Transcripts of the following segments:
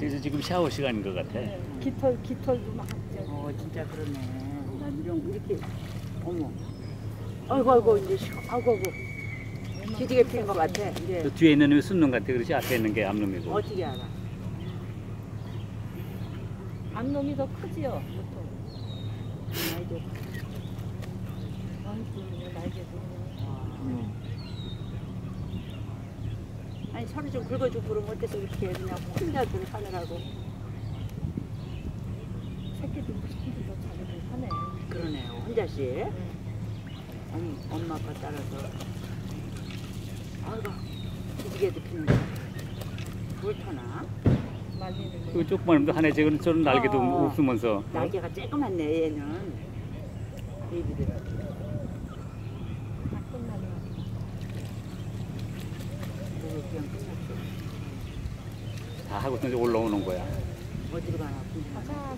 그래서 지금 샤워 시간인 것 같아. 네. 깃털도 막. 진짜 그러네. 이렇게 어머. 아이고 이제 아이고. 기지개 피는 것 같아. 이제 저 뒤에 있는 놈이 순놈 같아. 그렇지 앞에 있는 게 암놈이고. 어떻게 알아? 암놈이 더 크지요, 보통. 날개. 날개도. 아니 서로 좀 긁어주고 그러면 어때서 이렇게 그냥 혼자들 사느라고. 새끼도 더 자기들 하네. 그러네요. 혼자씩. 엄마 아빠 따라서. 아이고 기지개도 피는 거. 물 타나? 말리는 거. 그 조그만 놈도 하나 저는 저런 날개도 없으면서. 날개가 쬐끄맣네 얘는. 베이비들. 다 끝나네. 그냥 끝났어. 다 하고 이제 올라오는 거야. 어디로 가나 궁금하다. 가자.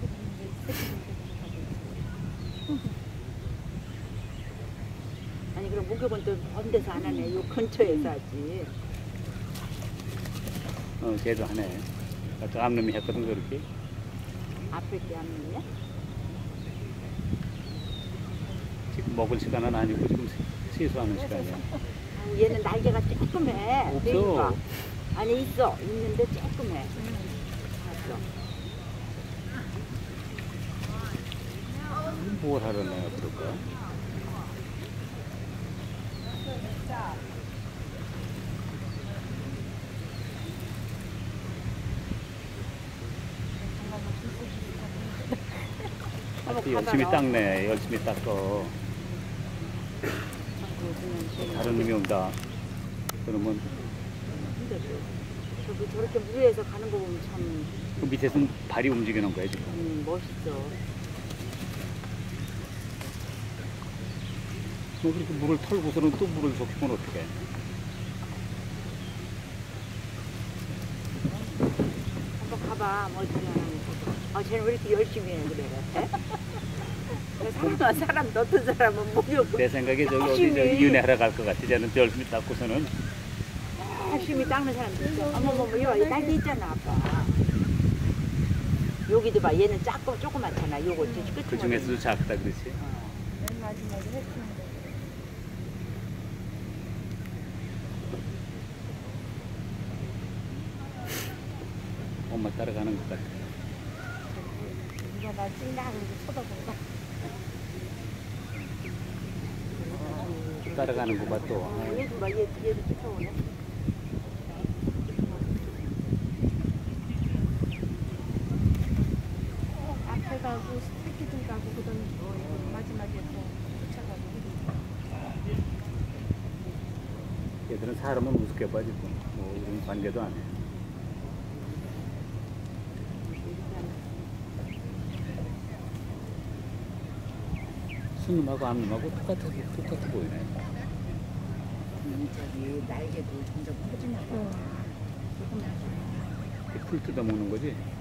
아니 그럼 목욕은 또 먼 데서 안 하네. 요 근처에서 하지. 걔도 하네. 아까 암놈이 했거든 그렇게. 앞에 게 하면요? 지금 먹을 시간은 아니고 지금 세수하는 시간이야. 얘는 날개가 쬐끔해. 없어. 베이비가. 아니 있어. 있는데 쬐끔해. 봤어. 뭘 하러 내가 그럴까? 열심히 닦네. 열심히 닦어. 다른 놈이 온다. 그러면 저렇게 무리해서 가는 거 보면 참 그 밑에서 발이 움직이는 거야 지금. 멋있어. 뭐 그렇게 물을 털고서는 또 물을 줬으면 어떡해. 한번 가봐. 뭐 어떻게 하나. 쟤는 왜 이렇게 열심히 해 그래. 사람 어떤 사람은 목욕 내 생각에 저기 어디 저기 윤회하러 갈 것 같아. 쟤는 열심히 닦고서는. 열심히 닦는 사람도 있어. 어머머머 여기 날개 있잖아 아빠. 여기도 봐. 얘는 작고 조그맣잖아. 요거 끝에. 그 중에서도 작다 그렇지. 맨 마지막에 해치는 거. 엄마 따라가는 것 같아. 누가 나 찐다 그러고 쳐다본다. 따라가는 거 봐 또. 얘도 봐. 얘도 쫓아오네. 앞에 가고 새끼들 가고 그다음에 마지막에 또 쫓아가고. 얘들은 사람은 우습게 봐 지금. 뭐 이런 관계도 안 해. 순놈하고 암놈하고 똑같아 보이네. 저기 날개도 점점 커지나 봐. 풀 뜯어 먹는 거지?